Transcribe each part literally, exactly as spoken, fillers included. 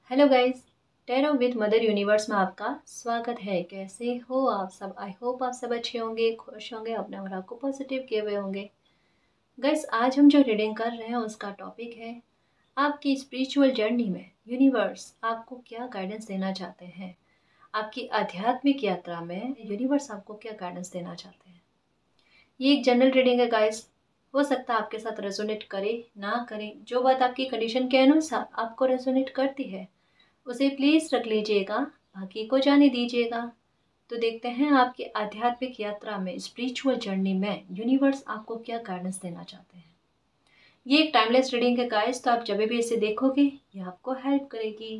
Hello guys, tarot with mother universe में आपका स्वागत है। कैसे हो आप सब? आई होप आप सब अच्छे होंगे, खुश होंगे, अपने और आपको पॉजिटिव किए हुए होंगे। गाइस, आज हम जो रीडिंग कर रहे हैं उसका टॉपिक है आपकी स्पिरिचुअल जर्नी में यूनिवर्स आपको क्या गाइडेंस देना चाहते हैं। आपकी आध्यात्मिक यात्रा में यूनिवर्स आपको क्या गाइडेंस देना चाहते हैं। ये एक जनरल रीडिंग है गाइस। हो सकता है आपके साथ रेजोनेट करे ना करे। जो बात आपकी कंडीशन के अनुसार आपको रेजोनेट करती है उसे प्लीज रख लीजिएगा, बाकी को जाने दीजिएगा। तो देखते हैं आपकी आध्यात्मिक यात्रा में, स्पिरिचुअल जर्नी में यूनिवर्स आपको क्या गाइडेंस देना चाहते हैं। ये एक टाइमलेस रीडिंग है गाइस, तो आप जब भी इसे देखोगे ये आपको हेल्प करेगी।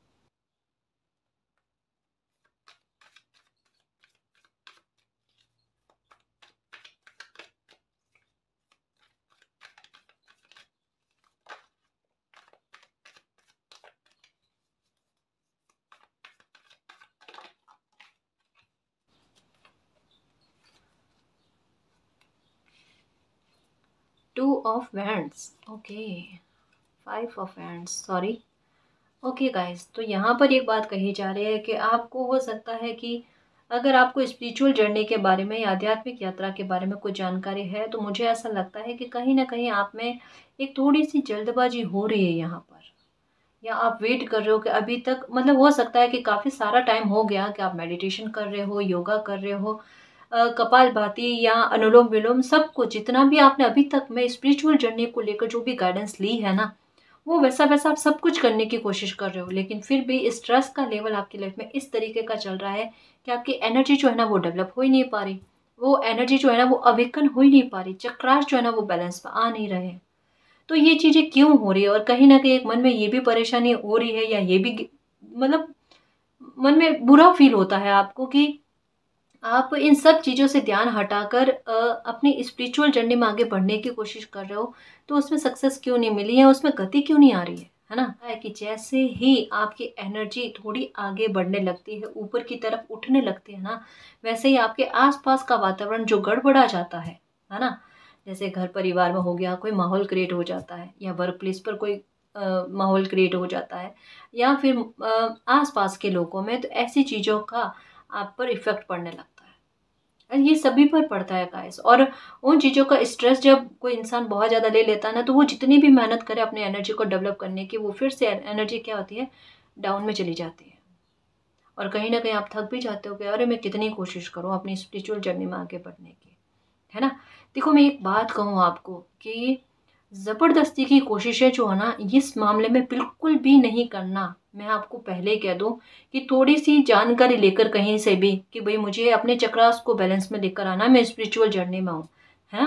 Two of wands, okay. Five of wands, sorry. Okay guys, तो यहाँ पर एक बात कही जा रही है कि आपको हो सकता है कि अगर आपको स्पिरिचुअल जर्नी के बारे में या आध्यात्मिक यात्रा के बारे में कुछ जानकारी है, तो मुझे ऐसा लगता है कि कहीं ना कहीं आप में एक थोड़ी सी जल्दबाजी हो रही है यहाँ पर, या आप वेट कर रहे हो कि अभी तक, मतलब हो सकता है कि काफ़ी सारा टाइम हो गया कि आप मेडिटेशन कर रहे हो, योगा कर रहे हो, अ, कपालभाति या अनुलोम विलोम, सब कुछ जितना भी आपने अभी तक में स्पिरिचुअल जर्नी को लेकर जो भी गाइडेंस ली है ना, वो वैसा वैसा आप सब कुछ करने की कोशिश कर रहे हो, लेकिन फिर भी स्ट्रेस का लेवल आपकी लाइफ में इस तरीके का चल रहा है कि आपकी एनर्जी जो है ना वो डेवलप हो ही नहीं पा रही। वो एनर्जी जो है ना वो अवेकन हो ही नहीं पा रही, चक्रास जो है ना वो बैलेंस में आ नहीं रहे। तो ये चीज़ें क्यों हो रही है, और कहीं ना कहीं एक मन में ये भी परेशानी हो रही है, या ये भी मतलब मन में बुरा फील होता है आपको कि आप इन सब चीज़ों से ध्यान हटाकर अ, अपनी स्पिरिचुअल जर्नी में आगे बढ़ने की कोशिश कर रहे हो, तो उसमें सक्सेस क्यों नहीं मिली है, उसमें गति क्यों नहीं आ रही है है ना। है कि जैसे ही आपकी एनर्जी थोड़ी आगे बढ़ने लगती है, ऊपर की तरफ उठने लगती है ना, वैसे ही आपके आसपास का वातावरण जो गड़बड़ा जाता है है ना। जैसे घर परिवार में हो गया, कोई माहौल क्रिएट हो जाता है, या वर्क प्लेस पर कोई अ, माहौल क्रिएट हो जाता है, या फिर अ, आसपास के लोगों में, तो ऐसी चीज़ों का आप पर इफेक्ट पड़ने लगता है। और ये सभी पर पड़ता है गाइस। और उन चीज़ों का स्ट्रेस जब कोई इंसान बहुत ज़्यादा ले लेता है ना, तो वो जितनी भी मेहनत करे अपने एनर्जी को डेवलप करने की, वो फिर से एनर्जी क्या होती है, डाउन में चली जाती है। और कहीं ना कहीं आप थक भी जाते हो कि अरे मैं कितनी कोशिश करूँ अपनी स्पिरिचुअल जर्नी में आगे बढ़ने की, है ना। देखो, मैं एक बात कहूँ आपको कि ज़बरदस्ती की कोशिशें जो है ना, इस मामले में बिल्कुल भी नहीं करना। मैं आपको पहले ही कह दूं कि थोड़ी सी जानकारी लेकर कहीं से भी कि भाई मुझे अपने चक्रास को बैलेंस में लेकर आना, मैं स्पिरिचुअल जर्नी में हूँ, है।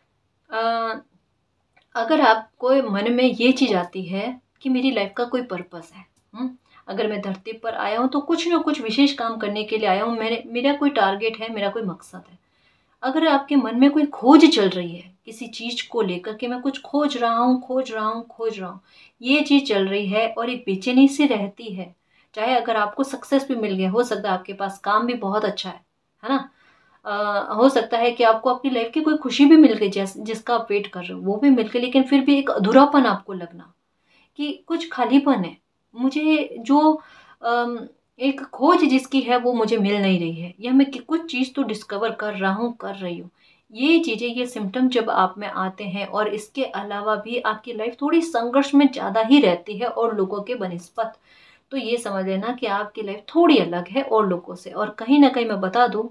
अ, अगर आपको मन में ये चीज़ आती है कि मेरी लाइफ का कोई पर्पस है, हुँ? अगर मैं धरती पर आया हूँ तो कुछ ना कुछ विशेष काम करने के लिए आया हूँ, मेरे मेरा कोई टारगेट है, मेरा कोई मकसद है। अगर आपके मन में कोई खोज चल रही है किसी चीज को लेकर कि मैं कुछ खोज रहा हूँ, खोज रहा हूँ, खोज रहा हूँ, ये चीज चल रही है और एक बेचैनी सी रहती है। चाहे अगर आपको सक्सेस भी मिल गया, हो सकता है आपके पास काम भी बहुत अच्छा है है ना। अ, हो सकता है कि आपको अपनी लाइफ की कोई खुशी भी मिल गई, जिस जिसका आप वेट कर रहे हो वो भी मिल गई, लेकिन फिर भी एक अधूरापन आपको लगना कि कुछ खालीपन है। मुझे जो अम, एक खोज जिसकी है वो मुझे मिल नहीं रही है, या मैं कि कुछ चीज़ तो डिस्कवर कर रहा हूँ, कर रही हूँ। ये चीज़ें, ये सिम्टम जब आप में आते हैं, और इसके अलावा भी आपकी लाइफ थोड़ी संघर्ष में ज़्यादा ही रहती है और लोगों के बनिस्पत, तो ये समझ लेना कि आपकी लाइफ थोड़ी अलग है और लोगों से। और कहीं ना कहीं मैं बता दूं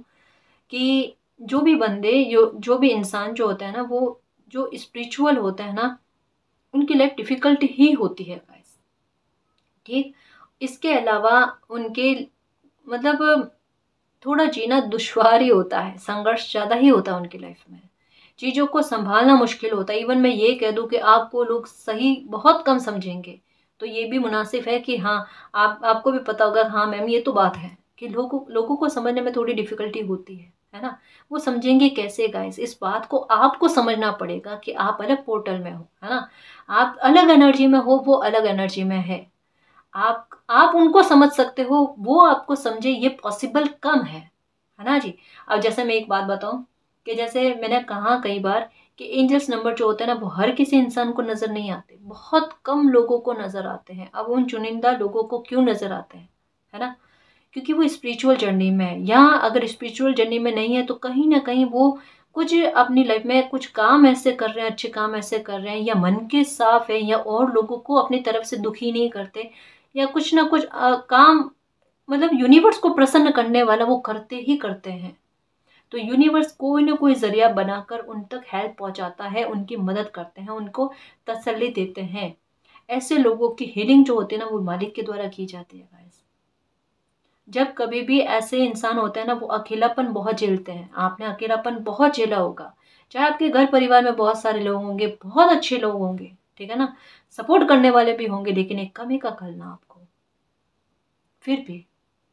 कि जो भी बंदे, जो जो भी इंसान जो होता है ना, वो जो स्पिरिचुअल होता है ना, उनकी लाइफ डिफिकल्ट ही होती है गाइस, ठीक। इसके अलावा उनके, मतलब थोड़ा जीना दुश्वार ही होता है, संघर्ष ज़्यादा ही होता है उनकी लाइफ में, चीज़ों को संभालना मुश्किल होता है। इवन मैं ये कह दूं कि आपको लोग सही बहुत कम समझेंगे, तो ये भी मुनासिब है कि हाँ, आप आपको भी पता होगा, हाँ मैम ये तो बात है कि लोगों लोगों को समझने में थोड़ी डिफिकल्टी होती है है ना। वो समझेंगे कैसे गाइस, इस बात को आपको समझना पड़ेगा कि आप अलग पोर्टल में हो, है ना। आप अलग एनर्जी में हो, वो अलग एनर्जी में है। आप आप उनको समझ सकते हो, वो आपको समझे, ये पॉसिबल कम है है ना जी। अब जैसे मैं एक बात बताऊं कि जैसे मैंने कहा कई बार कि एंजल्स नंबर जो होते हैं ना वो हर किसी इंसान को नज़र नहीं आते, बहुत कम लोगों को नज़र आते हैं। अब उन चुनिंदा लोगों को क्यों नज़र आते हैं, है ना, क्योंकि वो स्पिरिचुअल जर्नी में है, या अगर स्पिरिचुअल जर्नी में नहीं है तो कहीं ना कहीं वो कुछ अपनी लाइफ में कुछ काम ऐसे कर रहे हैं, अच्छे काम ऐसे कर रहे हैं, या मन के साफ है, या और लोगों को अपनी तरफ से दुखी नहीं करते, या कुछ ना कुछ आ, काम मतलब यूनिवर्स को प्रसन्न करने वाला वो करते ही करते हैं। तो यूनिवर्स कोई ना कोई जरिया बनाकर उन तक हेल्प पहुंचाता है, उनकी मदद करते हैं, उनको तसल्ली देते हैं। ऐसे लोगों की हीलिंग जो होती है ना वो मालिक के द्वारा की जाती है गाइस। जब कभी भी ऐसे इंसान होते हैं ना वो अकेलापन बहुत झेलते हैं, आपने अकेलापन बहुत झेला होगा, चाहे आपके घर परिवार में बहुत सारे लोग होंगे, बहुत अच्छे लोग होंगे, ठीक है ना, सपोर्ट करने वाले भी होंगे, लेकिन एक कमी का खलना आपको। फिर भी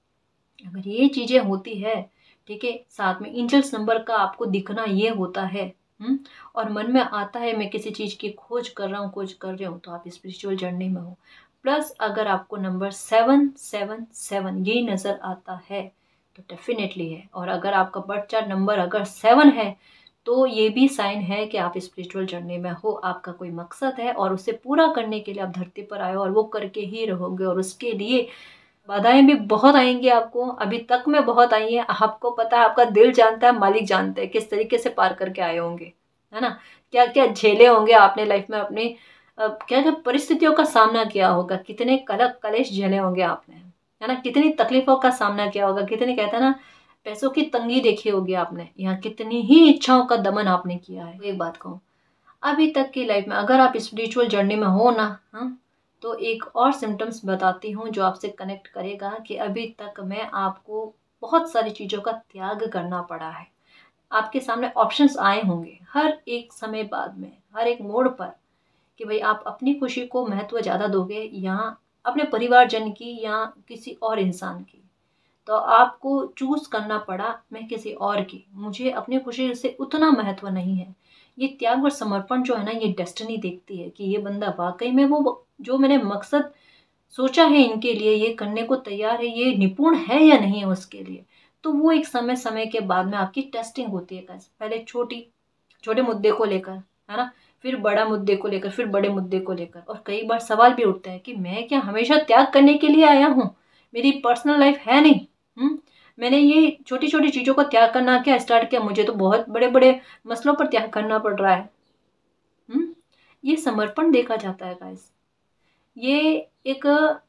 अगर ये चीजें होती है, ठीक है, साथ में एंजल्स नंबर का आपको दिखना ये होता है, हम्म, और मन में आता है मैं किसी चीज की खोज कर रहा हूँ, खोज कर रही हूँ, तो आप स्पिरिचुअल जर्नी में हो। प्लस अगर आपको नंबर सेवन सेवन सेवन ये नजर आता है तो डेफिनेटली है। और अगर आपका बर्थ चार्ट नंबर अगर सेवन है तो ये भी साइन है कि आप स्पिरिचुअल जर्नी में हो, आपका कोई मकसद है और उसे पूरा करने के लिए आप धरती पर आए हो, और वो करके ही रहोगे। और उसके लिए बाधाएं भी बहुत आएंगी आपको, अभी तक में बहुत आई है, आपको पता है, आपका दिल जानता है, मालिक जानते हैं किस तरीके से पार करके आए होंगे, है ना, क्या क्या झेले होंगे आपने लाइफ में, अपनी क्या क्या परिस्थितियों का सामना किया होगा, कितने कलक कलेश झेले होंगे आपने, है ना, कितनी तकलीफों का सामना किया होगा, कितनी कहते हैं ना पैसों की तंगी देखी होगी आपने, यहाँ कितनी ही इच्छाओं का दमन आपने किया है। एक बात कहूँ, अभी तक की लाइफ में अगर आप स्पिरिचुअल जर्नी में हो ना, हाँ, तो एक और सिम्टम्स बताती हूँ जो आपसे कनेक्ट करेगा कि अभी तक मैं आपको बहुत सारी चीज़ों का त्याग करना पड़ा है। आपके सामने ऑप्शंस आए होंगे हर एक समय बाद में, हर एक मोड़ पर, कि भाई आप अपनी खुशी को महत्व ज़्यादा दोगे या अपने परिवारजन की या किसी और इंसान की। तो आपको चूज करना पड़ा मैं किसी और की, मुझे अपनी खुशी से उतना महत्व नहीं है। ये त्याग और समर्पण जो है ना ये डेस्टिनी देखती है कि ये बंदा वाकई में वो जो मैंने मकसद सोचा है इनके लिए ये करने को तैयार है, ये निपुण है या नहीं है उसके लिए। तो वो एक समय समय के बाद में आपकी टेस्टिंग होती है गाइस, पहले छोटी छोटे मुद्दे को लेकर, है ना, फिर बड़ा मुद्दे को लेकर, फिर बड़े मुद्दे को लेकर। और कई बार सवाल भी उठते हैं कि मैं क्या हमेशा त्याग करने के लिए आया हूँ, मेरी पर्सनल लाइफ है नहीं, हम्म, मैंने ये छोटी छोटी चीजों को त्याग करना क्या स्टार्ट किया, मुझे तो बहुत बड़े बड़े मसलों पर त्याग करना पड़ रहा है। हम्म, ये समर्पण देखा जाता है गाइस, ये एक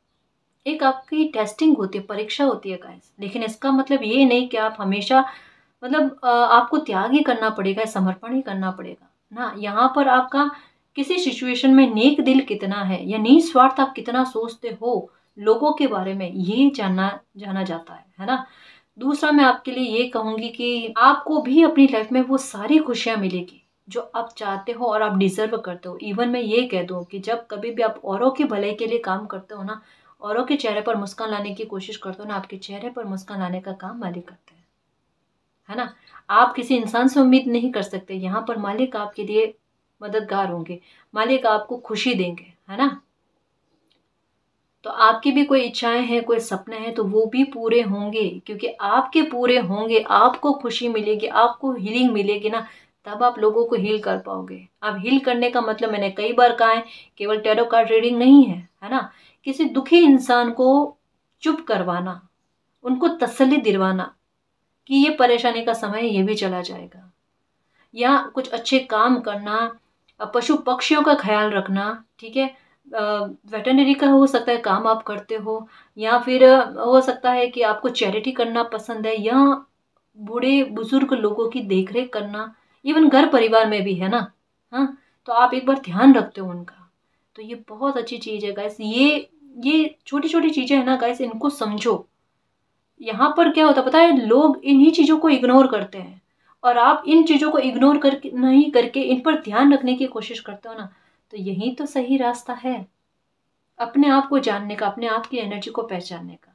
एक आपकी टेस्टिंग होती है, परीक्षा होती है गाइस। लेकिन इसका मतलब ये नहीं कि आप हमेशा मतलब अ, आपको त्याग ही करना पड़ेगा, समर्पण ही करना पड़ेगा ना। यहाँ पर आपका किसी सिचुएशन में नेक दिल कितना है या निस्वार्थ आप कितना सोचते हो लोगों के बारे में, ये जानना जाना जाता है है ना। दूसरा मैं आपके लिए ये कहूंगी कि आपको भी अपनी लाइफ में वो सारी खुशियां मिलेगी जो आप चाहते हो और आप डिजर्व करते हो। इवन मैं ये कह दूं कि जब कभी भी आप औरों की भलाई के लिए काम करते हो ना, औरों के चेहरे पर मुस्कान लाने की कोशिश करते हो ना, आपके चेहरे पर मुस्कान लाने का काम मालिक करते हैं, है ना। आप किसी इंसान से उम्मीद नहीं कर सकते, यहाँ पर मालिक आपके लिए मददगार होंगे, मालिक आपको खुशी देंगे, है ना। तो आपकी भी कोई इच्छाएं हैं, कोई सपने हैं, तो वो भी पूरे होंगे, क्योंकि आपके पूरे होंगे, आपको खुशी मिलेगी, आपको हीलिंग मिलेगी ना, तब आप लोगों को हील कर पाओगे। अब हील करने का मतलब मैंने कई बार कहा है, केवल टैरो कार्ड रीडिंग नहीं है, है ना। किसी दुखी इंसान को चुप करवाना, उनको तसल्ली दिलवाना कि ये परेशानी का समय है, ये भी चला जाएगा, या कुछ अच्छे काम करना, अ, पशु पक्षियों का ख्याल रखना, ठीक है, वेटरनरी का हो सकता है काम आप करते हो, या फिर अ, हो सकता है कि आपको चैरिटी करना पसंद है, या बूढ़े बुजुर्ग लोगों की देखरेख करना, इवन घर परिवार में भी, है ना। हाँ, तो आप एक बार ध्यान रखते हो उनका, तो ये बहुत अच्छी चीज है गाइस। ये ये छोटी छोटी चीजें है ना गाइस, इनको समझो। यहाँ पर क्या होता है पता है, लोग इन्हीं चीजों को इग्नोर करते हैं, और आप इन चीजों को इग्नोर करके नहीं करके इन पर ध्यान रखने की कोशिश करते हो ना, तो यही तो सही रास्ता है अपने आप को जानने का, अपने आप की एनर्जी को पहचानने का।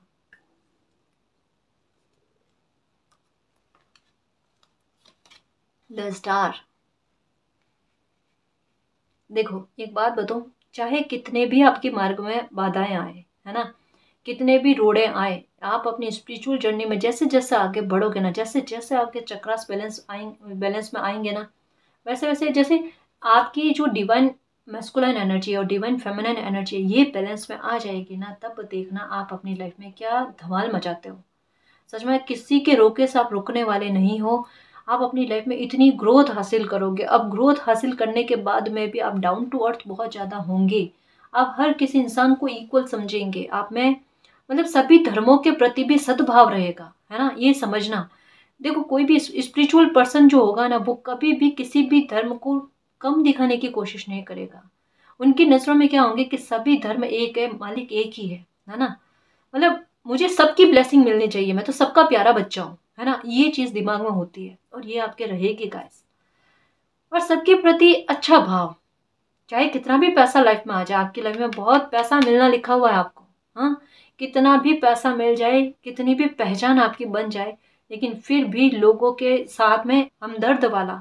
द स्टार, देखो एक बात बताऊं, चाहे कितने भी आपके मार्ग में बाधाएं आए, है ना, कितने भी रोड़े आए, आप अपनी स्पिरिचुअल जर्नी में जैसे जैसे आगे बढ़ोगे ना, जैसे जैसे आपके चक्रास बैलेंस आएंगे, बैलेंस में आएंगे ना, वैसे वैसे जैसे आपकी जो डिवाइन मैस्कुलाइन एनर्जी और डिवाइन फेमिनाइन एनर्जी ये बैलेंस में आ जाएगी ना, तब देखना आप अपनी लाइफ में क्या धमाल मचाते हो। सच में किसी के रोके से आप रुकने वाले नहीं हो। आप अपनी लाइफ में इतनी ग्रोथ हासिल करोगे। अब ग्रोथ हासिल करने के बाद में भी आप डाउन टू अर्थ बहुत ज़्यादा होंगे। आप हर किसी इंसान को इक्वल समझेंगे। आप में मतलब सभी धर्मों के प्रति भी सद्भाव रहेगा, है ना, ये समझना। देखो कोई भी स्पिरिचुअल पर्सन जो होगा ना, वो कभी भी किसी भी धर्म को कम दिखाने की कोशिश नहीं करेगा। उनकी नज़रों में क्या होंगे कि सभी धर्म एक है, मालिक एक ही है, है ना। मतलब मुझे सबकी ब्लेसिंग मिलनी चाहिए, मैं तो सबका प्यारा बच्चा हूँ, है ना, ये चीज़ दिमाग में होती है और ये आपके रहेगी गाइस। और सबके प्रति अच्छा भाव, चाहे कितना भी पैसा लाइफ में आ जाए, आपकी लाइफ में बहुत पैसा मिलना लिखा हुआ है आपको, हाँ, कितना भी पैसा मिल जाए, कितनी भी पहचान आपकी बन जाए, लेकिन फिर भी लोगों के साथ में हमदर्द वाला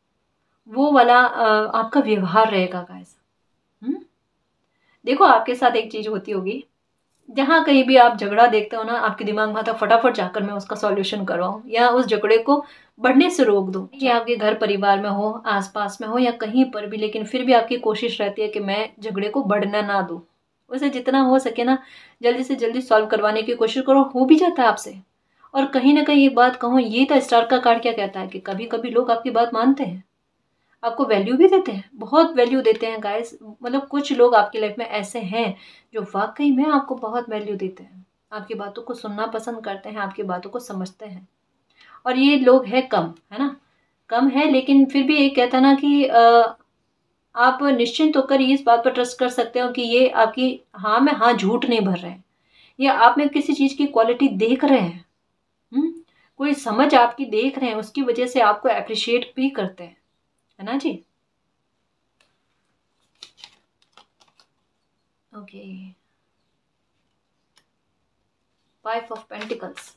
वो वाला अ, आपका व्यवहार रहेगा गाइस। हम्म देखो आपके साथ एक चीज होती होगी, जहाँ कहीं भी आप झगड़ा देखते हो ना, आपके दिमाग में आता फटाफट जाकर मैं उसका सॉल्यूशन करवाऊं या उस झगड़े को बढ़ने से रोक दूं। ये आपके घर परिवार में हो, आसपास में हो या कहीं पर भी, लेकिन फिर भी आपकी कोशिश रहती है कि मैं झगड़े को बढ़ना ना दूं। उसे जितना हो सके ना जल्दी से जल्दी सॉल्व करवाने की कोशिश करो, हो भी जाता है आपसे। और कहीं ना कहीं एक बात कहूँ, ये तो स्टार का कार्ड क्या कहता है कि कभी कभी लोग आपकी बात मानते हैं, आपको वैल्यू भी देते हैं, बहुत वैल्यू देते हैं गाइस। मतलब कुछ लोग आपकी लाइफ में ऐसे हैं जो वाकई में आपको बहुत वैल्यू देते हैं, आपकी बातों को सुनना पसंद करते हैं, आपकी बातों को समझते हैं। और ये लोग हैं कम, है ना, कम है, लेकिन फिर भी एक कहता ना कि अ, आप निश्चिंत होकर इस बात पर ट्रस्ट कर सकते हो कि ये आपकी हाँ में हाँ झूठ नहीं भर रहे हैं, या आप में किसी चीज की क्वालिटी देख रहे हैं। हम्म कोई समझ आपकी देख रहे हैं, उसकी वजह से आपको अप्रिशिएट भी करते हैं, है ना जी। Okay, five of pentacles,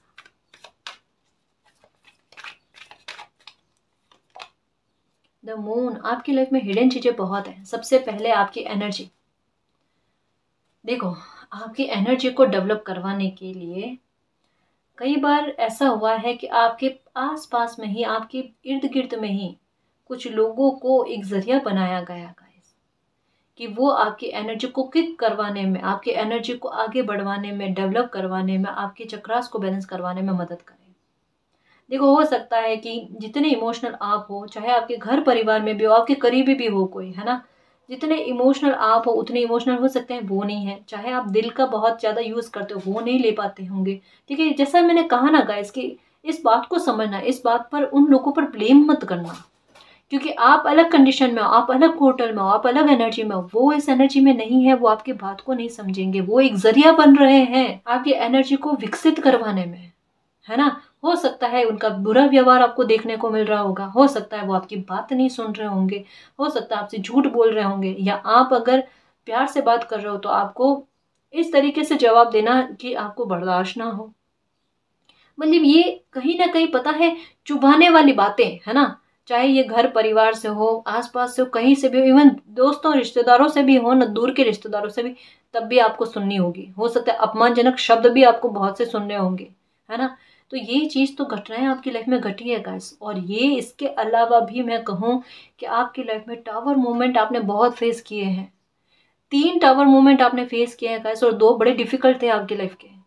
the moon. आपकी लाइफ में हिडन चीजें बहुत हैं। सबसे पहले आपकी एनर्जी। देखो आपकी एनर्जी को डेवलप करवाने के लिए कई बार ऐसा हुआ है कि आपके आस पास में ही, आपके इर्द गिर्द में ही कुछ लोगों को एक जरिया बनाया गया गाइस, कि वो आपकी एनर्जी को किक करवाने में, आपकी एनर्जी को आगे बढ़वाने में, डेवलप करवाने में, आपके चक्रास को बैलेंस करवाने में मदद करें। देखो हो सकता है कि जितने इमोशनल आप हो, चाहे आपके घर परिवार में भी हो, आपके करीबी भी हो कोई, है ना, जितने इमोशनल आप हो उतने इमोशनल हो सकते हैं वो नहीं है। चाहे आप दिल का बहुत ज़्यादा यूज़ करते हो, वो नहीं ले पाते होंगे। ठीक है, जैसा मैंने कहा ना गाइस कि इस बात को समझना, इस बात पर उन लोगों पर ब्लेम मत करना, क्योंकि आप अलग कंडीशन में हो, आप अलग होटल में हो, आप अलग एनर्जी में हो, वो इस एनर्जी में नहीं है, वो आपकी बात को नहीं समझेंगे। वो एक जरिया बन रहे हैं आपकी एनर्जी को विकसित करवाने में, है ना। हो सकता है उनका बुरा व्यवहार आपको देखने को मिल रहा होगा, हो सकता है वो आपकी बात नहीं सुन रहे होंगे, हो सकता है आपसे झूठ बोल रहे होंगे, या आप अगर प्यार से बात कर रहे हो तो आपको इस तरीके से जवाब देना कि आपको बर्दाश्त ना हो। मतलब ये कहीं ना कहीं पता है चुभाने वाली बातें, है ना, चाहे ये घर परिवार से हो, आसपास से हो, कहीं से भी हो, इवन दोस्तों रिश्तेदारों से भी हो ना, दूर के रिश्तेदारों से भी, तब भी आपको सुननी होगी। हो सकता है अपमानजनक शब्द भी आपको बहुत से सुनने होंगे, है ना। तो ये चीज़ तो घटनाएं आपकी लाइफ में घटी है गाइस। और ये इसके अलावा भी मैं कहूँ कि आपकी लाइफ में टावर मूवमेंट आपने बहुत फेस किए हैं। तीन टावर मूवमेंट आपने फेस किए हैं गाइस, और दो बड़े डिफिकल्ट थे आपकी लाइफ के।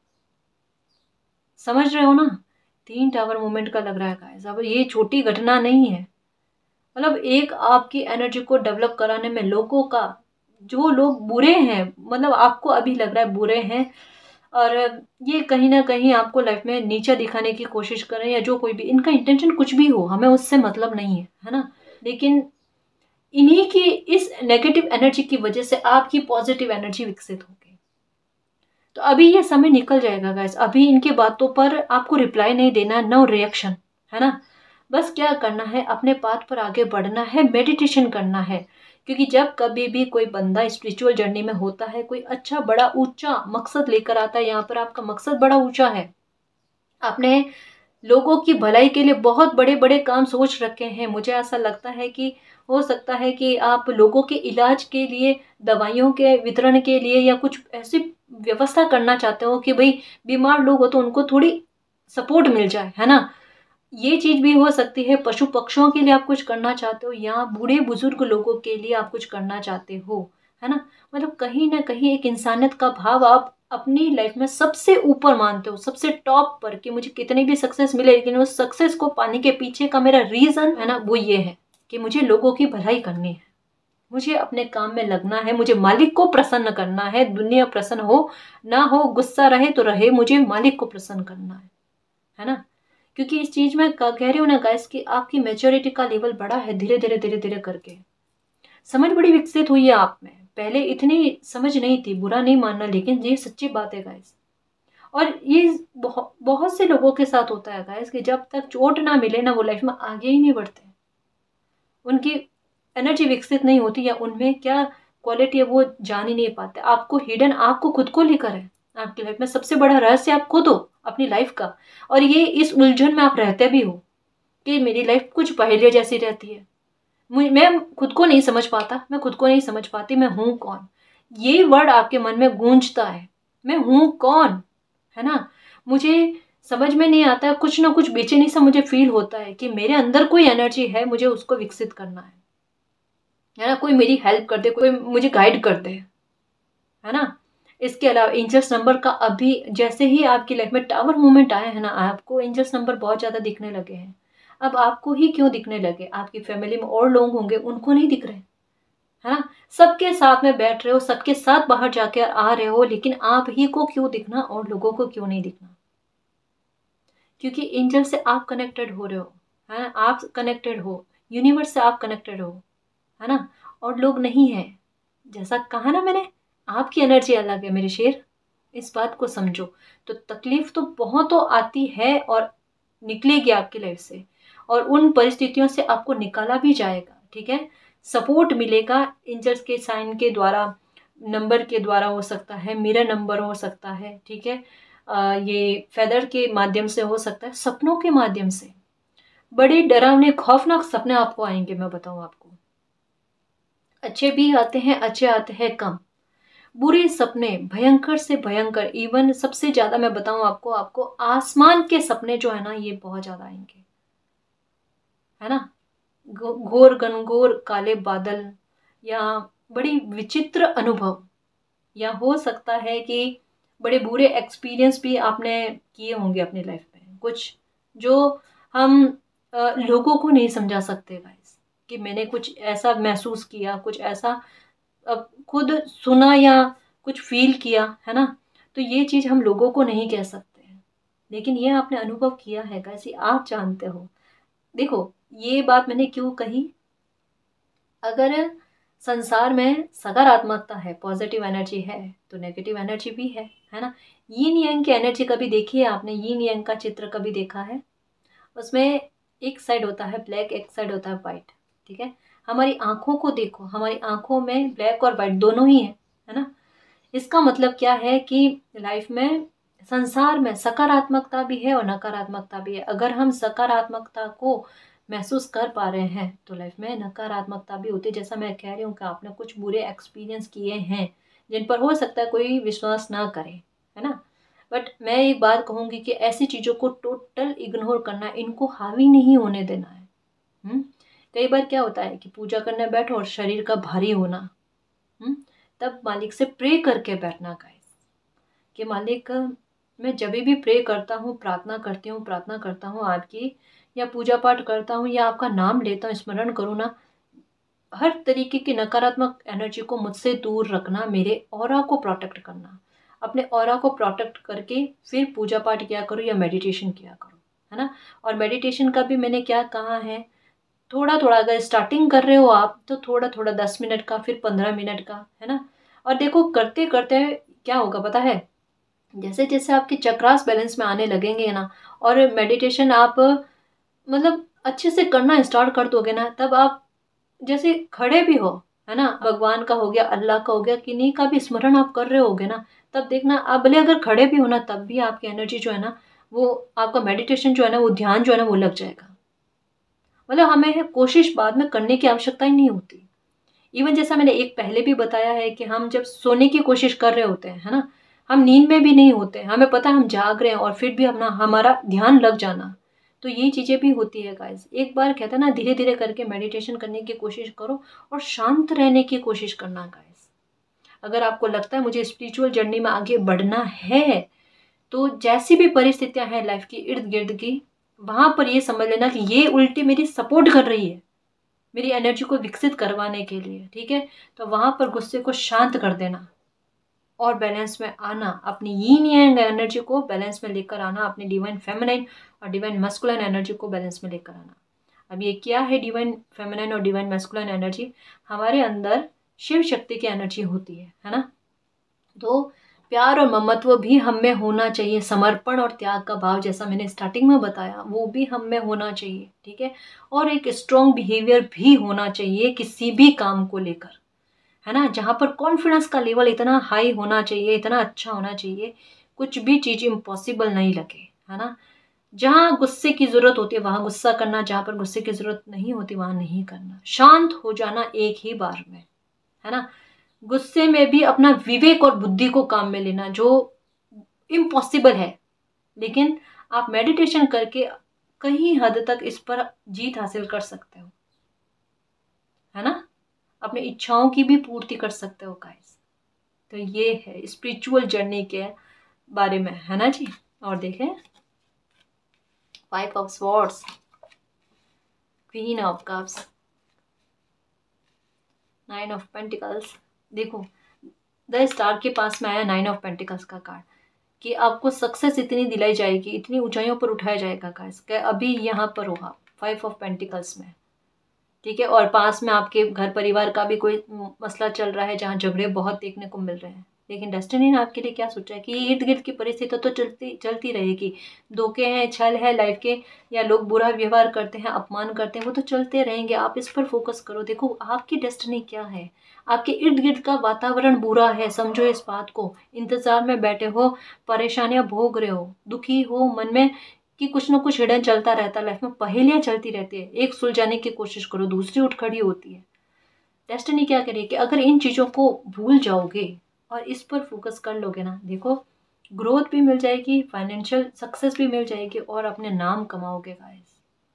समझ रहे हो ना, तीन टावर मूवमेंट का लग रहा है गाइस। अब ये छोटी घटना नहीं है। मतलब एक आपकी एनर्जी को डेवलप कराने में लोगों का, जो लोग बुरे हैं, मतलब आपको अभी लग रहा है बुरे हैं, और ये कहीं ना कहीं आपको लाइफ में नीचा दिखाने की कोशिश कर रहे हैं, या जो कोई भी इनका इंटेंशन कुछ भी हो, हमें उससे मतलब नहीं है, है ना। लेकिन इन्हीं की इस नेगेटिव एनर्जी की वजह से आपकी पॉजिटिव एनर्जी विकसित होगी। तो अभी ये समय निकल जाएगा गाइस। अभी इनकी बातों पर आपको रिप्लाई नहीं देना, नो रिएक्शन, है ना। बस क्या करना है, अपने पाथ पर आगे बढ़ना है, मेडिटेशन करना है। क्योंकि जब कभी भी कोई बंदा स्पिरिचुअल जर्नी में होता है, कोई अच्छा बड़ा ऊंचा मकसद लेकर आता है, यहाँ पर आपका मकसद बड़ा ऊंचा है, आपने लोगों की भलाई के लिए बहुत बड़े बड़े काम सोच रखे हैं। मुझे ऐसा लगता है कि हो सकता है कि आप लोगों के इलाज के लिए, दवाइयों के वितरण के लिए, या कुछ ऐसी व्यवस्था करना चाहते हो कि भाई बीमार लोग हो तो उनको थोड़ी सपोर्ट मिल जाए, है ना। ये चीज़ भी हो सकती है, पशु पक्षियों के लिए आप कुछ करना चाहते हो या बूढ़े बुजुर्ग लोगों के लिए आप कुछ करना चाहते हो, है ना? मतलब कहीं न कहीं एक इंसानियत का भाव आप अपनी लाइफ में सबसे ऊपर मानते हो, सबसे टॉप पर, कि मुझे कितनी भी सक्सेस मिले लेकिन उस सक्सेस को पाने के पीछे का मेरा रीज़न है ना, वो ये है कि मुझे लोगों की भलाई करनी है। मुझे अपने काम में लगना है, मुझे मालिक को प्रसन्न करना है, दुनिया प्रसन्न हो ना हो, गुस्सा रहे तो रहे, मुझे मालिक को प्रसन्न करना है, है ना? क्योंकि इस चीज में कह रही हूँ ना गाइस कि आपकी मेच्योरिटी का लेवल बढ़ा है धीरे धीरे धीरे धीरे करके, समझ बड़ी विकसित हुई है आप में। पहले इतनी समझ नहीं थी, बुरा नहीं मानना, लेकिन ये सच्ची बात है गाइस। और ये बहुत बहुत से लोगों के साथ होता है गाइस कि जब तक चोट ना मिले ना वो लाइफ में आगे ही नहीं बढ़ते, उनकी एनर्जी विकसित नहीं होती या उनमें क्या क्वालिटी है वो जान ही नहीं पाते। आपको हिडन, आपको खुद को लेकर है, आपकी लाइफ में सबसे बड़ा रहस्य आप खुद हो अपनी लाइफ का। और ये इस उलझन में आप रहते भी हो कि मेरी लाइफ कुछ पहेलियों जैसी रहती है, मैं खुद को नहीं समझ पाता, मैं खुद को नहीं समझ पाती, मैं हूँ कौन। ये वर्ड आपके मन में गूंजता है, मैं हूँ कौन, है ना? मुझे समझ में नहीं आता है, कुछ ना कुछ बेचैनी सा मुझे फील होता है कि मेरे अंदर कोई एनर्जी है, मुझे उसको विकसित करना है है ना? कोई मेरी हेल्प कर दे, कोई मुझे गाइड कर दे, है ना? इसके अलावा एंजल्स नंबर का अभी जैसे ही आपकी लाइफ में टावर मूवमेंट आया है ना, आपको एंजल्स नंबर बहुत ज़्यादा दिखने लगे हैं। अब आपको ही क्यों दिखने लगे, आपकी फैमिली में और लोग होंगे उनको नहीं दिख रहे, है ना? सबके साथ में बैठ रहे हो, सबके साथ बाहर जाके आ रहे हो, लेकिन आप ही को क्यों दिखना और लोगों को क्यों नहीं दिखना? क्योंकि एंजल से आप कनेक्टेड हो रहे हो, है ना? आप कनेक्टेड हो, यूनिवर्स से आप कनेक्टेड हो, है ना? और लोग नहीं है। जैसा कहा ना मैंने, आपकी एनर्जी अलग है मेरे शेर, इस बात को समझो। तो तकलीफ तो बहुत तो आती है और निकलेगी आपकी लाइफ से, और उन परिस्थितियों से आपको निकाला भी जाएगा, ठीक है? सपोर्ट मिलेगा एंजल्स के साइन के द्वारा, नंबर के द्वारा हो सकता है, मिरर नंबर हो सकता है, ठीक है? आ, ये फेदर के माध्यम से हो सकता है, सपनों के माध्यम से। बड़े डरावने खौफनाक सपने आपको आएंगे, मैं बताऊं आपको। अच्छे भी आते हैं, अच्छे आते हैं कम, बुरे सपने भयंकर से भयंकर, इवन सबसे ज्यादा मैं बताऊं आपको, आपको आसमान के सपने जो है ना ये बहुत ज्यादा आएंगे, है ना? घोर घनघोर काले बादल, या बड़ी विचित्र अनुभव, या हो सकता है कि बड़े बुरे एक्सपीरियंस भी आपने किए होंगे अपनी लाइफ में, कुछ जो हम अ, लोगों को नहीं समझा सकते गाइस, कि मैंने कुछ ऐसा महसूस किया, कुछ ऐसा अब खुद सुना या कुछ फील किया, है ना? तो ये चीज हम लोगों को नहीं कह सकते हैं, लेकिन ये आपने अनुभव किया है कैसे, आप जानते हो। देखो ये बात मैंने क्यों कही, अगर संसार में सकारात्मकता है, पॉजिटिव एनर्जी है, तो नेगेटिव एनर्जी भी है है ना? यिन यांग की एनर्जी कभी देखी है आपने? यिन यांग का चित्र कभी देखा है? उसमें एक साइड होता है ब्लैक, एक साइड होता है वाइट, ठीक है? हमारी आंखों को देखो, हमारी आंखों में ब्लैक और वाइट दोनों ही है, है ना? इसका मतलब क्या है कि लाइफ में, संसार में सकारात्मकता भी है और नकारात्मकता भी है। अगर हम सकारात्मकता को महसूस कर पा रहे हैं तो लाइफ में नकारात्मकता भी होती है। जैसा मैं कह रही हूँ कि आपने कुछ बुरे एक्सपीरियंस किए हैं जिन पर हो सकता है कोई विश्वास ना करे, है ना? बट मैं एक बात कहूँगी कि ऐसी चीज़ों को टोटल इग्नोर करना, इनको हावी नहीं होने देना है। हम्म कई बार क्या होता है कि पूजा करने बैठो और शरीर का भारी होना, हम्म तब मालिक से प्रे करके बैठना गाइस, कि मालिक मैं जब भी प्रे करता हूँ, प्रार्थना करती हूँ, प्रार्थना करता हूँ आपकी, या पूजा पाठ करता हूँ या आपका नाम लेता हूँ, स्मरण करूँ ना, हर तरीके की नकारात्मक एनर्जी को मुझसे दूर रखना, मेरे ऑरा को प्रोटेक्ट करना, अपने ऑरा को प्रोटेक्ट करके फिर पूजा पाठ किया करो या मेडिटेशन किया करो, है ना? और मेडिटेशन का भी मैंने क्या कहा है, थोड़ा थोड़ा, अगर स्टार्टिंग कर रहे हो आप तो थोड़ा थोड़ा, दस मिनट का, फिर पंद्रह मिनट का, है ना? और देखो करते करते क्या होगा पता है, जैसे जैसे आपके चक्रास बैलेंस में आने लगेंगे ना, और मेडिटेशन आप मतलब अच्छे से करना स्टार्ट कर दोगे ना, तब आप जैसे खड़े भी हो, है ना, भगवान का हो गया, अल्लाह का हो गया, किन्हीं का भी स्मरण आप कर रहे होगे ना, तब देखना आप भले अगर खड़े भी हो ना, तब भी आपकी एनर्जी जो है ना, वो आपका मेडिटेशन जो है ना, वो ध्यान जो है ना, वो लग जाएगा। मतलब हमें कोशिश बाद में करने की आवश्यकता ही नहीं होती। इवन जैसा मैंने एक पहले भी बताया है कि हम जब सोने की कोशिश कर रहे होते हैं, है ना, हम नींद में भी नहीं होते, हमें पता है हम जाग रहे हैं, और फिर भी अपना हमारा ध्यान लग जाना, तो ये चीज़ें भी होती है गाइस। एक बार कहते हैं ना, धीरे धीरे करके मेडिटेशन करने की कोशिश करो और शांत रहने की कोशिश करना गाइस। अगर आपको लगता है मुझे स्पिरिचुअल जर्नी में आगे बढ़ना है, तो जैसी भी परिस्थितियां हैं लाइफ की इर्द गिर्द की, वहां पर ये समझ लेना कि ये उल्टी मेरी सपोर्ट कर रही है, मेरी एनर्जी को विकसित करवाने के लिए, ठीक है। तो वहां पर गुस्से को शांत कर देना और बैलेंस में आना, अपनी यीन यांग एनर्जी को बैलेंस में लेकर आना, अपनी डिवाइन फेमिनाइन और डिवाइन मैस्कुलिन एनर्जी को बैलेंस में लेकर आना। अब ये क्या है डिवाइन फेमिनाइन और डिवाइन मैस्कुलिन एनर्जी? हमारे अंदर शिव शक्ति की एनर्जी होती है है ना। तो प्यार और ममत्व भी हम में होना चाहिए, समर्पण और त्याग का भाव, जैसा मैंने स्टार्टिंग में बताया, वो भी हम में होना चाहिए, ठीक है। और एक स्ट्रॉन्ग बिहेवियर भी होना चाहिए किसी भी काम को लेकर, है ना, जहाँ पर कॉन्फिडेंस का लेवल इतना हाई होना चाहिए, इतना अच्छा होना चाहिए, कुछ भी चीज़ इम्पॉसिबल नहीं लगे, है ना। जहाँ गुस्से की जरूरत होती है वहां गुस्सा करना, जहाँ पर गुस्से की जरूरत नहीं होती वहां नहीं करना, शांत हो जाना एक ही बार में, है ना। गुस्से में भी अपना विवेक और बुद्धि को काम में लेना, जो इम्पॉसिबल है, लेकिन आप मेडिटेशन करके कहीं हद तक इस पर जीत हासिल कर सकते हो, है ना। अपनी इच्छाओं की भी पूर्ति कर सकते हो गाइस। तो ये है स्पिरिचुअल जर्नी के बारे में, है ना जी। और देखें, five of swords, queen of cups, nine of pentacles. देखो, द स्टार के पास में आया नाइन ऑफ पेंटिकल्स का कार्ड, कि आपको सक्सेस इतनी दिलाई जाएगी, इतनी ऊंचाइयों पर उठाया जाएगा गाइस, अभी यहाँ पर होगा फाइव ऑफ पेंटिकल्स में, ठीक है। और पास में आपके घर परिवार का भी कोई मसला चल रहा है जहाँ झगड़े बहुत देखने को मिल रहे हैं, लेकिन डेस्टिनी ने आपके लिए क्या सोचा है कि ये इर्द गिर्द की परिस्थिति तो चलती चलती रहेगी, धोखे हैं, छल है लाइफ के, या लोग बुरा व्यवहार करते हैं, अपमान करते हैं, वो तो चलते रहेंगे, आप इस पर फोकस करो। देखो आपकी डेस्टिनी क्या है, आपके इर्द गिर्द का वातावरण बुरा है, समझो इस बात को, इंतजार में बैठे हो, परेशानियां भोग रहे हो, दुखी हो मन में कि कुछ ना कुछ हिडन चलता रहता है, लाइफ में पहेलियां चलती रहती है, एक सुलझाने की कोशिश करो दूसरी उठ खड़ी होती है। डेस्टिनी क्या करेगी कि अगर इन चीज़ों को भूल जाओगे और इस पर फोकस कर लोगे ना, देखो ग्रोथ भी मिल जाएगी, फाइनेंशियल सक्सेस भी मिल जाएगी और अपने नाम कमाओगे गाइस,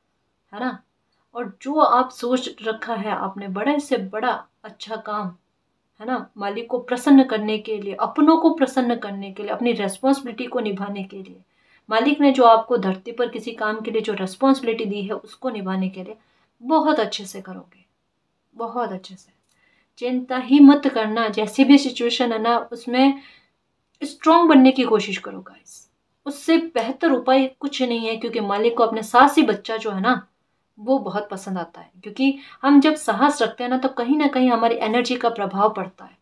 है ना। और जो आप सोच रखा है आपने, बड़े से बड़ा अच्छा काम, है ना, मालिक को प्रसन्न करने के लिए, अपनों को प्रसन्न करने के लिए, अपनी रेस्पॉन्सिबिलिटी को निभाने के लिए, मालिक ने जो आपको धरती पर किसी काम के लिए जो रेस्पॉन्सिबिलिटी दी है उसको निभाने के लिए बहुत अच्छे से करोगे, बहुत अच्छे से। चिंता ही मत करना, जैसी भी सिचुएशन है ना उसमें स्ट्रांग बनने की कोशिश करो गाइस, उससे बेहतर उपाय कुछ नहीं है, क्योंकि मालिक को अपने साहसी बच्चा जो है ना वो बहुत पसंद आता है, क्योंकि हम जब साहस रखते हैं ना तो कहीं ना कहीं हमारी एनर्जी का प्रभाव पड़ता है।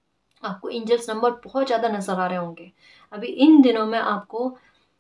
आपको एंजल्स नंबर बहुत ज़्यादा नजर आ रहे होंगे अभी इन दिनों में, आपको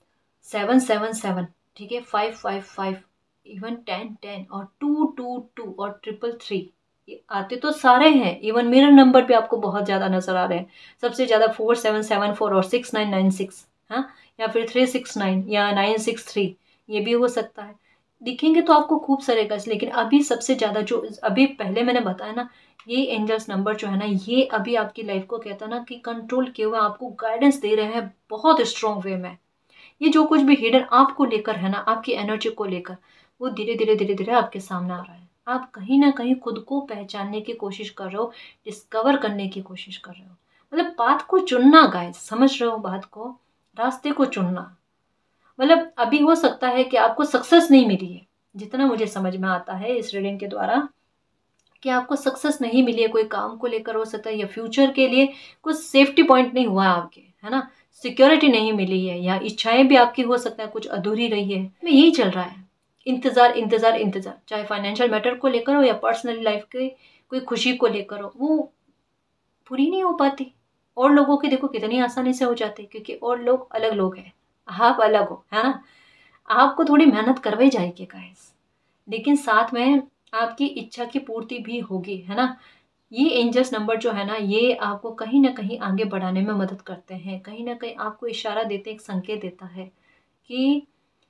सेवन सेवन सेवन, ठीक है, five five five, even ten ten और टू टू टू और ट्रिपल थ्री, ये आते तो सारे हैं, इवन मिरर नंबर भी आपको बहुत ज़्यादा नजर आ रहे हैं, सबसे ज़्यादा फोर सेवन सेवन फोर और सिक्स नाइन नाइन सिक्स, हाँ, या फिर थ्री सिक्स नाइन या नाइन सिक्स थ्री, ये भी हो सकता है। दिखेंगे तो आपको खूब सारे गज, लेकिन अभी सबसे ज़्यादा जो अभी पहले मैंने बताया ना, ये एंजल्स नंबर जो है ना, ये अभी आपकी लाइफ को कहता है ना कि कंट्रोल किए हुए आपको गाइडेंस दे रहे हैं बहुत स्ट्रॉन्ग वे में। ये जो कुछ भी हिडन आपको लेकर है ना, आपकी एनर्जी को लेकर, वो धीरे धीरे धीरे धीरे आपके सामने आ रहा है। आप कहीं ना कहीं खुद को पहचानने की कोशिश कर रहे हो, डिस्कवर करने की कोशिश कर रहे हो, मतलब बात को चुनना गाइस, समझ रहे हो बात को, रास्ते को चुनना। मतलब अभी हो सकता है कि आपको सक्सेस नहीं मिली है, जितना मुझे समझ में आता है इस रीडिंग के द्वारा, कि आपको सक्सेस नहीं मिली है कोई काम को लेकर, हो सकता है या फ्यूचर के लिए कुछ सेफ्टी पॉइंट नहीं हुआ है आपके, है ना, सिक्योरिटी नहीं मिली है, या इच्छाएं भी आपकी हो सकता है कुछ अधूरी रही है, में यही चल रहा है, इंतजार इंतजार इंतजार, चाहे फाइनेंशियल मैटर को लेकर हो या पर्सनल लाइफ के कोई खुशी को लेकर हो, वो पूरी नहीं हो पाती। और लोगों की देखो कितनी आसानी से हो जाती, क्योंकि और लोग अलग लोग हैं, आप अलग हो, है ना। आपको थोड़ी मेहनत करवाई जाएगी गाइस, लेकिन साथ में आपकी इच्छा की पूर्ति भी होगी, है ना। ये एंजल्स नंबर जो है ना, ये आपको कहीं ना कहीं आगे बढ़ाने में मदद करते हैं, कहीं ना कहीं आपको इशारा देते, एक संकेत देता है कि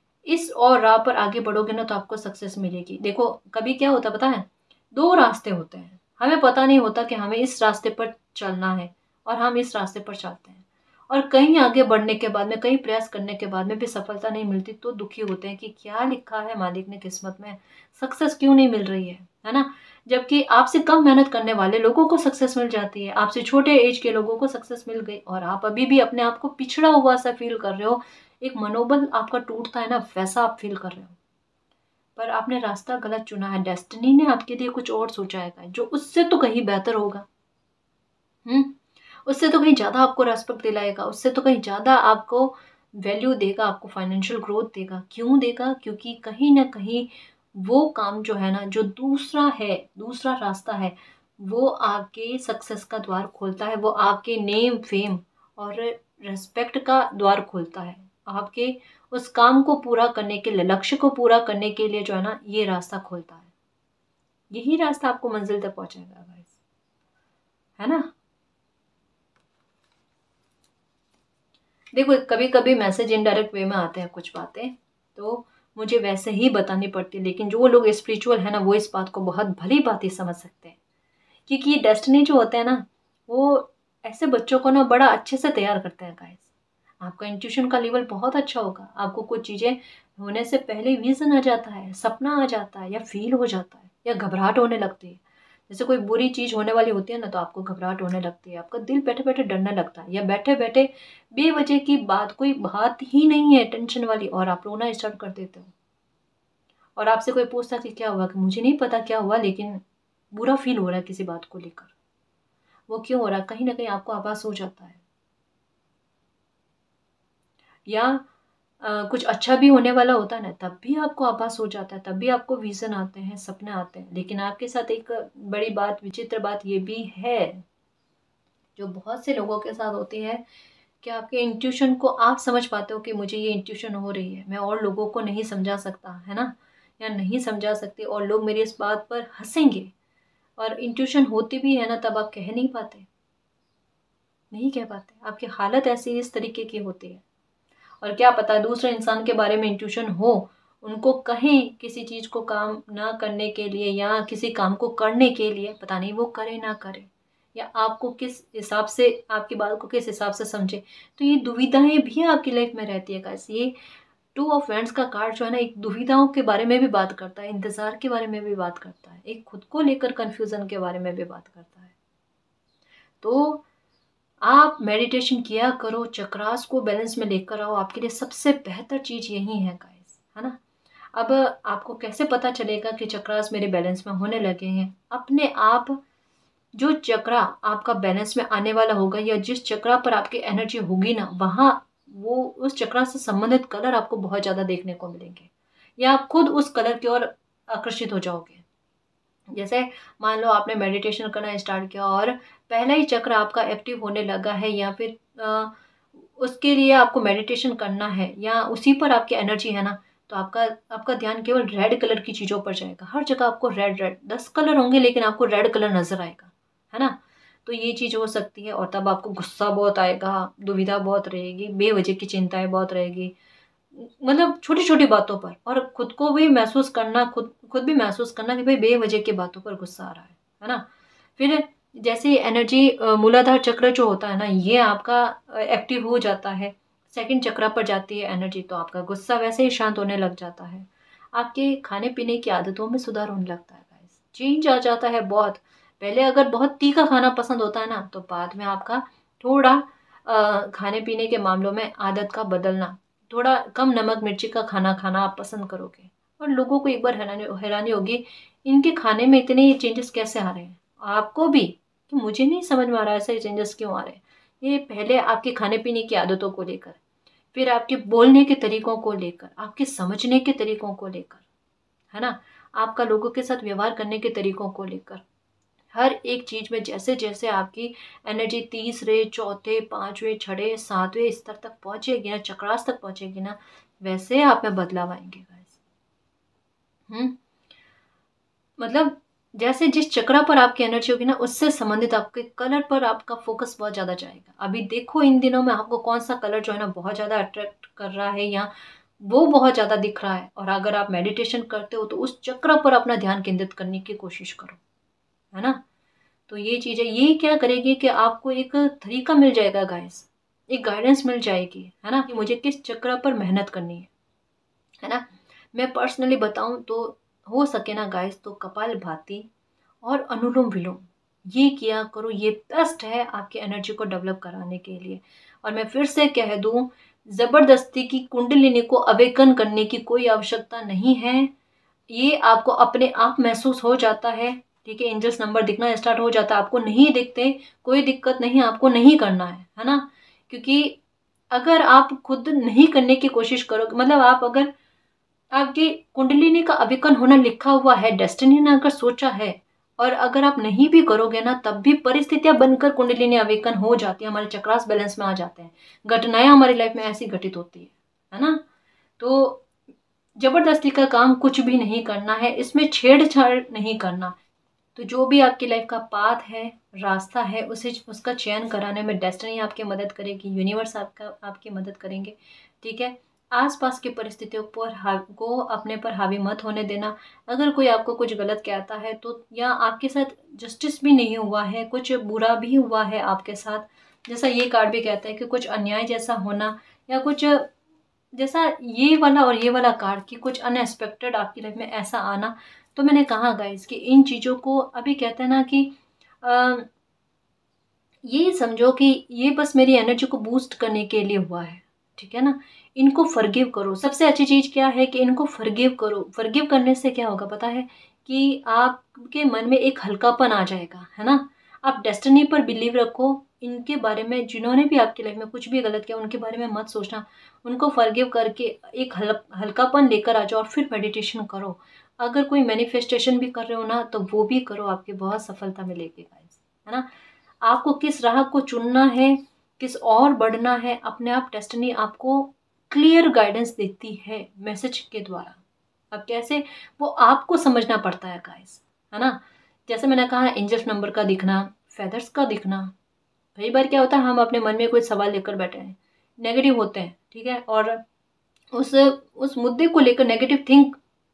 इस और राह पर आगे बढ़ोगे ना तो आपको सक्सेस मिलेगी। देखो कभी क्या होता पता है, दो रास्ते होते हैं, हमें पता नहीं होता कि हमें इस रास्ते पर चलना है और हम इस रास्ते पर चलते हैं, और कहीं आगे बढ़ने के बाद में, कहीं प्रयास करने के बाद में भी सफलता नहीं मिलती तो दुखी होते हैं कि क्या लिखा है मालिक ने किस्मत में, सक्सेस क्यों नहीं मिल रही है, है ना। जबकि आपसे कम मेहनत करने वाले लोगों को सक्सेस मिल जाती है, आपसे छोटे एज के लोगों को सक्सेस मिल गई, और आप अभी भी अपने आप को पिछड़ा हुआ सा फील कर रहे हो, एक मनोबल आपका टूटता है ना, वैसा आप फील कर रहे हो। पर आपने रास्ता गलत चुना है, डेस्टिनी ने आपके लिए कुछ और सोचा है जो उससे तो कहीं बेहतर होगा। हम्म उससे तो कहीं ज्यादा आपको रेस्पेक्ट दिलाएगा, उससे तो कहीं ज्यादा आपको वैल्यू देगा, आपको फाइनेंशियल ग्रोथ देगा। क्यों देगा? क्योंकि कहीं ना कहीं वो काम जो है ना, जो दूसरा है, दूसरा रास्ता है, वो आपके सक्सेस का द्वार खोलता है, वो आपके नेम फेम और रेस्पेक्ट का द्वार खोलता है। आपके उस काम को पूरा करने के लिए, लक्ष्य को पूरा करने के लिए जो है ना, ये रास्ता खोलता है। यही रास्ता आपको मंजिल तक पहुंचाएगा गाइस, है ना। देखो, कभी कभी मैसेज इनडायरेक्ट वे में आते हैं कुछ बातें, तो मुझे वैसे ही बतानी पड़ती है, लेकिन जो लोग स्पिरिचुअल है ना, वो इस बात को बहुत भली बात ही समझ सकते हैं। क्योंकि ये डेस्टिनी जो होता है ना, वो ऐसे बच्चों को ना बड़ा अच्छे से तैयार करते हैं गाइस। आपका इंट्यूशन का लेवल बहुत अच्छा होगा, आपको कुछ चीज़ें होने से पहले विजन आ जाता है, सपना आ जाता है, या फील हो जाता है, या घबराहट होने लगती है। जैसे कोई बुरी चीज़ होने वाली होती है ना, तो आपको घबराहट होने लगती है, आपका दिल बैठे बैठे डरने लगता है, या बैठे बैठे बेवजह की बात, कोई बात ही नहीं है टेंशन वाली, और आप रोना स्टार्ट कर देते हो। और आपसे कोई पूछता कि क्या हुआ, कि मुझे नहीं पता क्या हुआ, लेकिन बुरा फील हो रहा है किसी बात को लेकर। वो क्यों हो रहा है? कहीं ना कहीं आपको आभास हो जाता है। या अ, कुछ अच्छा भी होने वाला होता है ना, तब भी आपको आभास हो जाता है, तब भी आपको विजन आते हैं, सपने आते हैं। लेकिन आपके साथ एक बड़ी बात, विचित्र बात ये भी है, जो बहुत से लोगों के साथ होती है, कि आपके इंट्यूशन को आप समझ पाते हो कि मुझे ये इंट्यूशन हो रही है, मैं और लोगों को नहीं समझा सकता, है ना, या नहीं समझा सकती, और लोग मेरी इस बात पर हंसेंगे। और इंट्यूशन होती भी है ना, तब आप कह नहीं पाते, नहीं कह पाते, आपकी हालत ऐसी इस तरीके की होती है। और क्या पता दूसरे इंसान के बारे में इंट्यूशन हो, उनको कहें किसी चीज को काम ना करने के लिए, या किसी काम को करने के लिए, पता नहीं वो करे ना करे, या आपको किस हिसाब से, आपकी बात को किस हिसाब से समझे। तो ये दुविधाएं भी आपकी लाइफ में रहती है गाइस। ये टू ऑफ वैंड्स का कार्ड जो है ना, एक दुविधाओं के बारे में भी बात करता है, इंतजार के बारे में भी बात करता है, एक खुद को लेकर कंफ्यूजन के बारे में भी बात करता है। तो आप मेडिटेशन किया करो, चक्रास को बैलेंस में लेकर आओ, आपके लिए सबसे बेहतर चीज यही है गाइस, है ना। अब आपको कैसे पता चलेगा कि चक्रास मेरे बैलेंस में होने लगे हैं? अपने आप, जो चक्रा आपका बैलेंस में आने वाला होगा, या जिस चक्रा पर आपकी एनर्जी होगी ना, वहां वो उस चक्रा से संबंधित कलर आपको बहुत ज्यादा देखने को मिलेंगे, या आप खुद उस कलर की ओर आकर्षित हो जाओगे। जैसे मान लो आपने मेडिटेशन करना स्टार्ट किया, और पहला ही चक्र आपका एक्टिव होने लगा है, या फिर अ, उसके लिए आपको मेडिटेशन करना है, या उसी पर आपकी एनर्जी है ना, तो आपका आपका ध्यान केवल रेड कलर की चीजों पर जाएगा। हर जगह आपको रेड रेड, दस कलर होंगे लेकिन आपको रेड कलर नजर आएगा, है ना। तो ये चीज हो सकती है, और तब आपको गुस्सा बहुत आएगा, दुविधा बहुत रहेगी, बेवजह की चिंताएं बहुत रहेगी, मतलब छोटी छोटी बातों पर, और खुद को भी महसूस करना, खुद खुद भी महसूस करना कि भाई बेवजह की बातों पर गुस्सा आ रहा है है ना। फिर जैसे एनर्जी, मूलाधार चक्र जो होता है ना, ये आपका एक्टिव हो जाता है, सेकंड चक्र पर जाती है एनर्जी, तो आपका गुस्सा वैसे ही शांत होने लग जाता है, आपके खाने पीने की आदतों में सुधार होने लगता है गाइस, चेंज आ जाता है बहुत। पहले अगर बहुत तीखा खाना पसंद होता है ना, तो बाद में आपका थोड़ा अ, खाने पीने के मामलों में आदत का बदलना, थोड़ा कम नमक मिर्ची का खाना खाना आप पसंद करोगे। और लोगों को एक बार हैरानी हैरानी होगी, इनके खाने में इतने चेंजेस कैसे आ रहे हैं, आपको भी, कि मुझे नहीं समझ में आ रहा है ऐसे चेंजेस क्यों आ रहे हैं। ये पहले आपके खाने पीने की आदतों को लेकर, फिर आपके बोलने के तरीकों को लेकर, आपके समझने के तरीकों को लेकर, है ना, आपका लोगों के साथ व्यवहार करने के तरीकों को लेकर, हर एक चीज में जैसे जैसे आपकी एनर्जी तीसरे चौथे पांचवें छठे सातवें स्तर तक पहुंचेगी ना, चक्रास तक पहुंचेगी ना, वैसे आप में बदलाव आएंगे गाइस। हम्म मतलब जैसे जिस चक्रा पर आपकी एनर्जी होगी ना, उससे संबंधित आपके कलर पर आपका फोकस बहुत ज्यादा जाएगा। अभी देखो इन दिनों में आपको कौन सा कलर जो है ना बहुत ज्यादा अट्रैक्ट कर रहा है, या वो बहुत ज्यादा दिख रहा है, और अगर आप मेडिटेशन करते हो तो उस चक्र पर अपना ध्यान केंद्रित करने की कोशिश करो, है ना। तो ये चीजें ये क्या करेगी कि आपको एक तरीका मिल जाएगा गाइस, एक गाइडेंस मिल जाएगी, है ना, कि मुझे किस चक्र पर मेहनत करनी है है ना। मैं पर्सनली बताऊं तो हो सके ना गाइस तो कपालभाति और अनुलोम विलोम ये किया करो, ये बेस्ट है आपकी एनर्जी को डेवलप कराने के लिए। और मैं फिर से कह दूं, जबरदस्ती की कुंडलिनी को अवेकन करने की कोई आवश्यकता नहीं है। ये आपको अपने आप महसूस हो जाता है, ठीक है। एंजल्स नंबर दिखना स्टार्ट हो जाता है, आपको नहीं दिखते कोई दिक्कत नहीं, आपको नहीं करना है है ना। क्योंकि अगर आप खुद नहीं करने की कोशिश करोगे, मतलब आप अगर आपकी कुंडलिनी का अविकन होना लिखा हुआ है, डेस्टिनी ने अगर सोचा है, और अगर आप नहीं भी करोगे ना तब भी परिस्थितियां बनकर कुंडलिनी अविकन हो जाती है, हमारे चक्रास बैलेंस में आ जाते हैं, घटनाएं हमारी लाइफ में ऐसी घटित होती है है ना। तो जबरदस्ती का काम कुछ भी नहीं करना है, इसमें छेड़छाड़ नहीं करना। तो जो भी आपकी लाइफ का पाथ है, रास्ता है, उसे उसका चयन कराने में डेस्टिनी आपकी मदद करेगी, यूनिवर्स आपका आपकी मदद करेंगे, ठीक है। आसपास की परिस्थितियों पर हाव को अपने पर हावी मत होने देना। अगर कोई आपको कुछ गलत कहता है तो, या आपके साथ जस्टिस भी नहीं हुआ है, कुछ बुरा भी हुआ है आपके साथ, जैसा ये कार्ड भी कहता है कि कुछ अन्याय जैसा होना, या कुछ जैसा ये वाला और ये वाला कार्ड कि कुछ अनएक्सपेक्टेड आपकी लाइफ में ऐसा आना। तो मैंने कहा गाइस कि इन चीज़ों को अभी कहते हैं ना कि आ, ये समझो कि ये बस मेरी एनर्जी को बूस्ट करने के लिए हुआ है, ठीक है ना। इनको फॉरगिव करो। सबसे अच्छी चीज़ क्या है कि इनको फॉरगिव करो। फॉरगिव करने से क्या होगा पता है, कि आपके मन में एक हल्कापन आ जाएगा, है ना। आप डेस्टिनी पर बिलीव रखो, इनके बारे में जिन्होंने भी आपकी लाइफ में कुछ भी गलत किया उनके बारे में मत सोचना, उनको फॉरगिव करके एक हल हल्कापन लेकर आ जाओ और फिर मेडिटेशन करो। अगर कोई मैनिफेस्टेशन भी कर रहे हो ना तो वो भी करो, आपकी बहुत सफलता मिलेगी गाइस, है ना। आपको किस राह को चुनना है, किस और बढ़ना है, अपने आप डेस्टिनी आपको क्लियर गाइडेंस देती है मैसेज के द्वारा। अब कैसे, वो आपको समझना पड़ता है गाइस, है ना। जैसे मैंने कहा एंजल्स नंबर का दिखना, फेदर्स का दिखना, कई बार क्या होता है हम अपने मन में कोई सवाल लेकर बैठे हैं, नेगेटिव होते हैं, ठीक है, और उस उस मुद्दे को लेकर नेगेटिव थिंक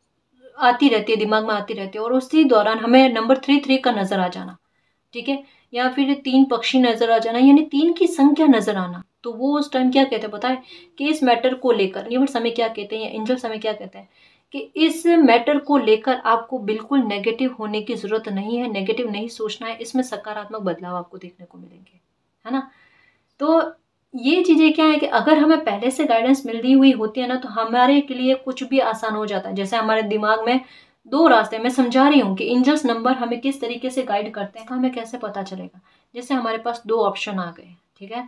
आती रहती है, दिमाग में आती रहती है, और उसी दौरान हमें नंबर थ्री थ्री का नजर आ जाना, ठीक है, या फिर तीन पक्षी नजर आ जाना, यानी तीन की संख्या नजर आना। तो वो उस टाइम क्या कहते हैं पता है, कि इस मैटर को लेकर यूनिवर्स हमें क्या कहते हैं या एंजल्स हमें क्या कहते हैं, कि इस मैटर को लेकर आपको बिल्कुल नेगेटिव होने की जरूरत नहीं है, नेगेटिव नहीं सोचना है, इसमें सकारात्मक बदलाव आपको देखने को मिलेंगे, है ना। तो ये चीजें क्या है कि अगर हमें पहले से गाइडेंस मिल दी हुई होती है ना तो हमारे के लिए कुछ भी आसान हो जाता है। जैसे हमारे दिमाग में दो रास्ते, मैं समझा रही हूँ कि एंजल्स नंबर हमें किस तरीके से गाइड करते हैं, हमें कैसे पता चलेगा। जैसे हमारे पास दो ऑप्शन आ गए, ठीक है,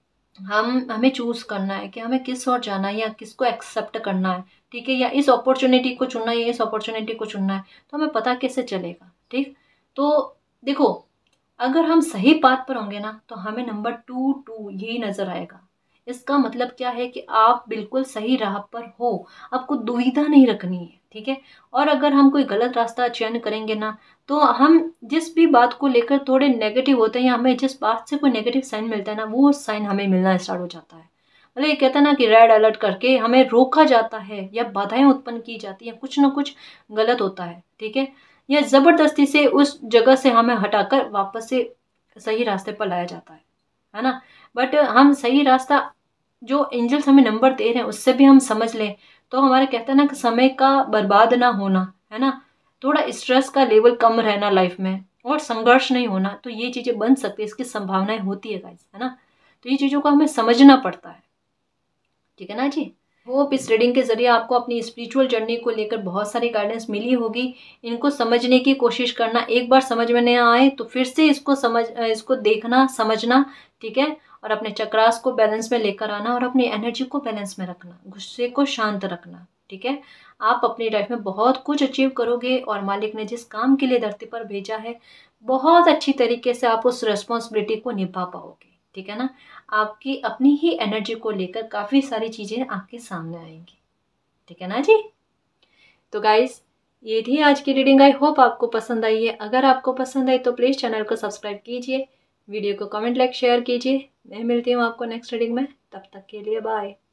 हम हमें चूज करना है कि हमें किस ओर जाना है या किसको एक्सेप्ट करना है, ठीक है, या इस अपॉर्चुनिटी को चुनना है या इस अपॉर्चुनिटी को चुनना है, तो हमें पता कैसे चलेगा, ठीक। तो देखो, अगर हम सही पाथ पर होंगे ना तो हमें नंबर टू टू यही नजर आएगा। इसका मतलब क्या है कि आप बिल्कुल सही राह पर हो, आपको दुविधा नहीं रखनी है, ठीक है। और अगर हम कोई गलत रास्ता चयन करेंगे ना तो हम जिस भी बात को लेकर थोड़े नेगेटिव होते हैं या हमें जिस बात से कोई नेगेटिव साइन मिलता है ना वो साइन हमें मिलना स्टार्ट हो जाता है। मतलब ये कहता है ना कि रेड अलर्ट करके हमें रोका जाता है या बाधाएं उत्पन्न की जाती हैं, कुछ ना कुछ गलत होता है, ठीक है, या जबरदस्ती से उस जगह से हमें हटाकर वापस से सही रास्ते पर लाया जाता है है ना। बट हम सही रास्ता जो एंजल्स हमें नंबर दे रहे हैं उससे भी हम समझ लें तो हमारा कहता है ना कि समय का बर्बाद ना होना, है ना, थोड़ा स्ट्रेस का लेवल कम रहना लाइफ में और संघर्ष नहीं होना, तो ये चीजें बन सकती है, इसकी संभावनाएं होती है गाइस, है ना। तो ये चीजों को हमें समझना पड़ता है, ठीक है ना जी। होप इस रीडिंग के जरिए आपको अपनी स्पिरिचुअल जर्नी को लेकर बहुत सारी गाइडेंस मिली होगी। इनको समझने की कोशिश करना, एक बार समझ में नहीं आए तो फिर से इसको समझ इसको देखना समझना, ठीक है, और अपने चक्रास को बैलेंस में लेकर आना और अपनी एनर्जी को बैलेंस में रखना, गुस्से को शांत रखना, ठीक है। आप अपनी लाइफ में बहुत कुछ अचीव करोगे और मालिक ने जिस काम के लिए धरती पर भेजा है बहुत अच्छी तरीके से आप उस रिस्पॉन्सिबिलिटी को निभा पाओगे, ठीक है ना। आपकी अपनी ही एनर्जी को लेकर काफ़ी सारी चीज़ें आपके सामने आएंगी, ठीक है ना जी। तो गाइस ये थी आज की रीडिंग, आई होप आपको पसंद आई है। अगर आपको पसंद आई तो प्लीज़ चैनल को सब्सक्राइब कीजिए, वीडियो को कमेंट लाइक शेयर कीजिए। मैं मिलती हूँ आपको नेक्स्ट रीडिंग में, तब तक के लिए बाय।